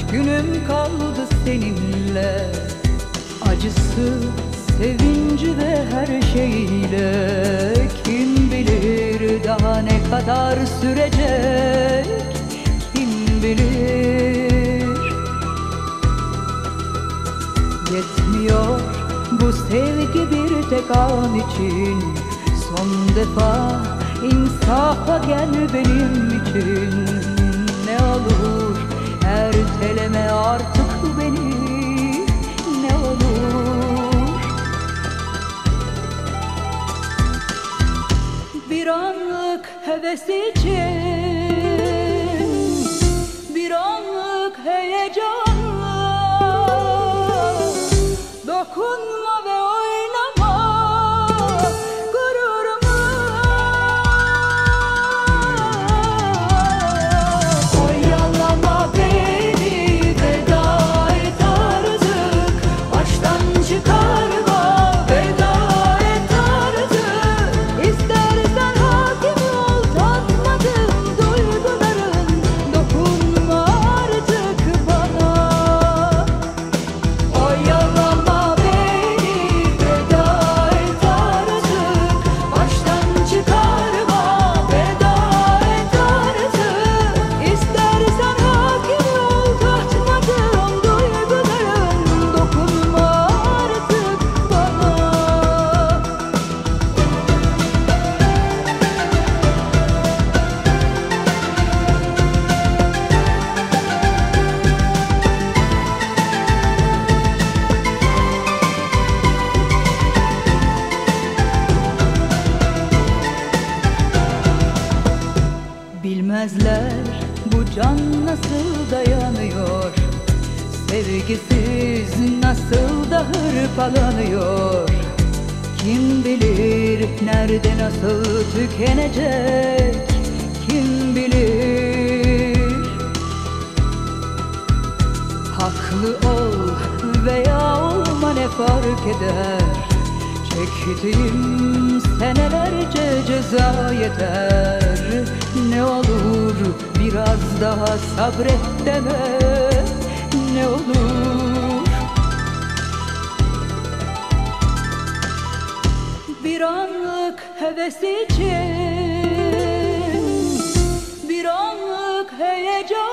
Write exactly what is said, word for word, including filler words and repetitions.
günüm kaldı seninle. Acısı, sevinci ve her şeyiyle. Kim bilir daha ne kadar sürecek, kim bilir. Yetmiyor bu sevgi bir tek an için. Son defa insafa gel benim için. Ne olur erteleme artık beni, ne olur. Bir anlık heves için, bir anlık heyecanla dokunma ve oynama gururuma. Oyalama beni, veda et artık. Baştan çıkarma, veda et artık. İstersen hakim ol tatmadığım duyguların. Dokunma artık bana. Oyalama beni, veda et artık. Baştan çıkarma, veda et artık. İstersen hakim ol tatmadığım duyguların. Dokunma artık bana. Bilmezler bu can nasıl dayanıyor, sevgisiz nasıl da hırpalanıyor. Kim bilir nerede nasıl tükenecek, kim bilir. Haklı ol veya olma ne fark eder. Çektiğim senelerce ceza yeter. Ne olur biraz daha sabret deme, ne olur. Bir anlık heves için, bir anlık heyecan